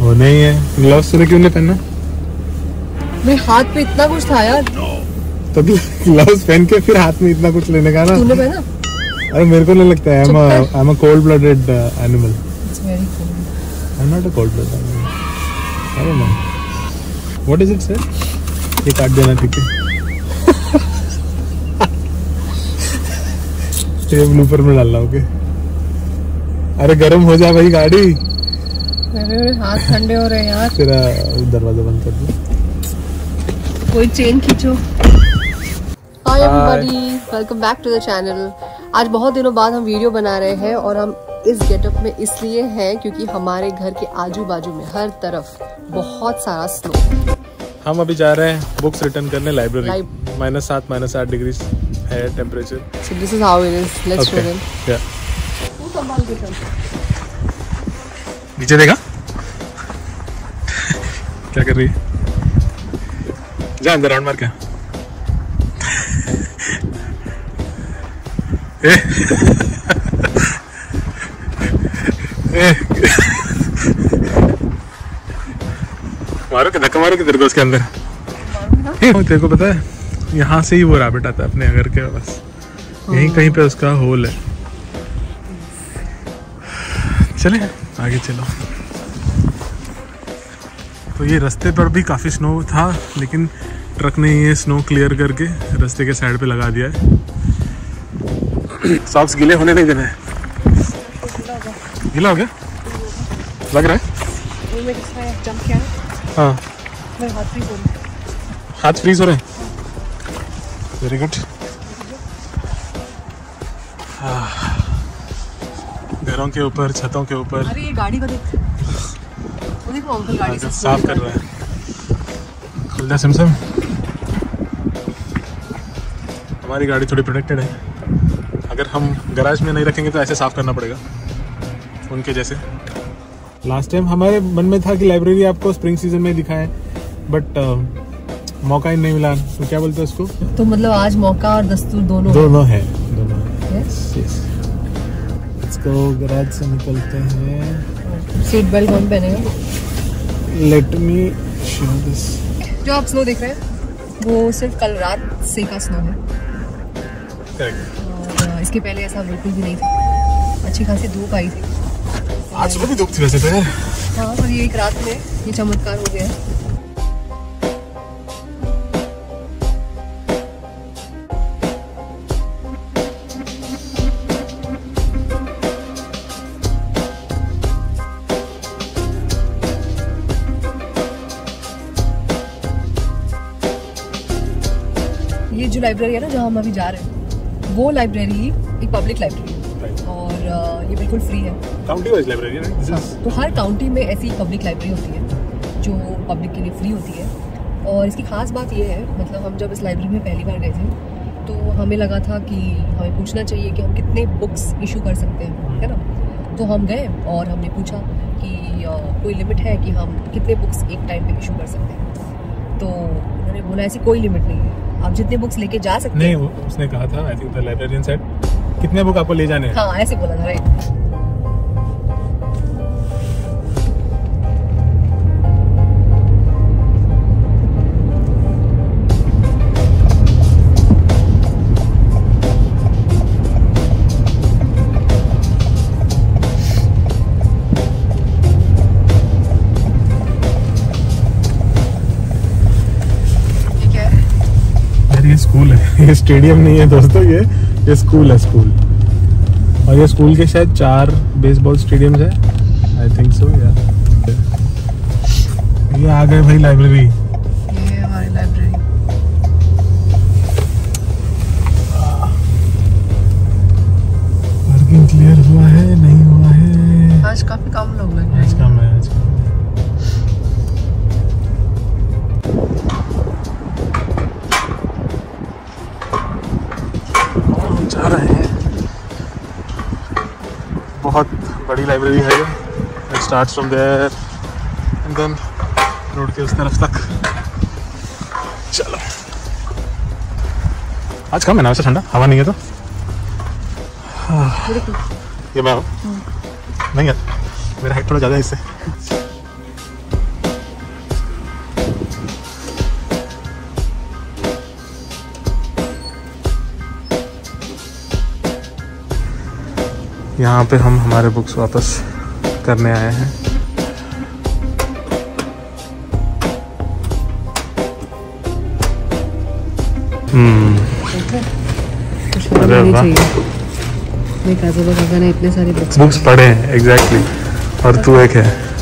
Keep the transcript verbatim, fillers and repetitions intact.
वो नहीं है। ग्लव्स तूने क्यों नहीं पहना? मेरे हाथ पे इतना कुछ था यार। तो ग्लव्स पहन के फिर हाथ में इतना कुछ लेने का ना। तूने पहना? अरे मेरे को नहीं लगता है। I'm a I'm a cold blooded animal. It's very cold. I'm not a cold blooded animal. I don't know. What is it sir? ये काट देना ठीक है। ये ब्लूपर में डालना ओके। अरे गर्म हो जा भाई गाड़ी। मेरे हाथ ठंडे हो रहे हैं यार। तेरा दरवाजा बंद कर दो। कोई चेन खींचो। Hi everybody, welcome back to the channel. आज बहुत दिनों बाद हम वीडियो बना रहे हैं और हम इस गेटअप में इसलिए हैं क्योंकि हमारे घर के आजू बाजू में हर तरफ बहुत सारा स्नो। हम अभी जा रहे हैं बुक्स रिटर्न करने लाइब्रेरी। माइनस सात माइनस आठ डिग्री है temperature. So this is how it is. Let's show them. Yeah. तू संभाल के चल। नीचे देखा? क्या कर रही है? जा अंदर राउंड मार के। ए ए मारो के धक्का मारो के तेरे को उसके अंदर। तेरे को पता है यहाँ से ही वो रैबिट आता है अपने घर के बस यहीं कहीं पे उसका होल है। चले आगे चलो। तो ये रास्ते पर भी काफ़ी स्नो था लेकिन ट्रक ने ये स्नो क्लियर करके रास्ते के साइड पे लगा दिया है। सॉक्स गीले होने नहीं देना है। गीला हो गया लग रहा है। हाँ हाथ फ्रीज हो रहे हैं। Very good. घरों के ऊपर छतों के ऊपर। अरे ये गाड़ी को देख। वो देखो अंकल गाड़ी से साफ कर रहा है। खुल जा सिमसम। हमारी गाड़ी थोड़ी प्रोटेक्टेड है। अगर हम गैराज में नहीं रखेंगे तो ऐसे साफ करना पड़ेगा उनके जैसे। लास्ट टाइम हमारे मन में था कि लाइब्रेरी आपको स्प्रिंग सीजन में दिखाएं बट uh, मौका ही नहीं मिला। तो क्या बोलते हैं उसको? तो मतलब आज मौका और दस्तूर दोनों दोनों है दोनों है। yes? Yes. Let's go, garage से निकलते हैं। सीट बेल्ट कौन पहनेगा? Let me show this. जो आप स्नो देख रहे हैं वो सिर्फ कल रात से का स्नो है। Correct. और इसके पहले ऐसा बिल्कुल भी नहीं था। अच्छी खासी धूप आई थी। आज को भी धूप थी वैसे तो यार। हाँ पर ये एक रात में ये चमत्कार हो गया है। ये जो लाइब्रेरी है ना जहाँ हम अभी जा रहे हैं वो लाइब्रेरी एक पब्लिक लाइब्रेरी है और ये बिल्कुल फ्री है। काउंटी वाइज लाइब्रेरी है ना? तो हर काउंटी में ऐसी पब्लिक लाइब्रेरी होती है जो पब्लिक के लिए फ्री होती है। और इसकी खास बात ये है मतलब हम जब इस लाइब्रेरी में पहली बार गए थे तो हमें लगा था कि हमें पूछना चाहिए कि हम कितने बुक्स इशू कर सकते हैं, है ना। तो हम गए और हमने पूछा कि कोई लिमिट है कि हम कितने बुक्स एक टाइम पे इशू कर सकते हैं। तो उन्होंने बोला ऐसी कोई लिमिट नहीं है, आप जितने बुक्स लेके जा सकते हैं। नहीं उसने कहा था I think the librarian said कितने बुक आपको ले जाने हैं। हाँ ऐसे बोला था राइट। ये स्कूल है, ये स्टेडियम नहीं है दोस्तों। ये ये स्कूल है स्कूल। और ये स्कूल के शायद चार बेसबॉल स्टेडियम्स है आई थिंक सो यार। ये आ गए भाई लाइब्रेरी। ये हमारी लाइब्रेरी। पार्किंग क्लियर हुआ है नहीं हुआ है? आज काफी कम लोग लग रहे हैं। आज कम है आज कम है। जा रहे हैं। बहुत बड़ी लाइब्रेरी है ये। It starts from there and then road के उस तरफ तक। चलो आज कम है ना वैसे, ठंडा हवा नहीं है तो। ये मैं हूँ नहीं यार, मेरा हाइट थोड़ा ज़्यादा है इससे। यहाँ पे हम हमारे बुक्स वापस करने आए हैं। हम्म अरे वाह, मेरे काका ने इतने सारे बुक्स बुक्स पढ़े हैं एग्जैक्टली, और तू एक है।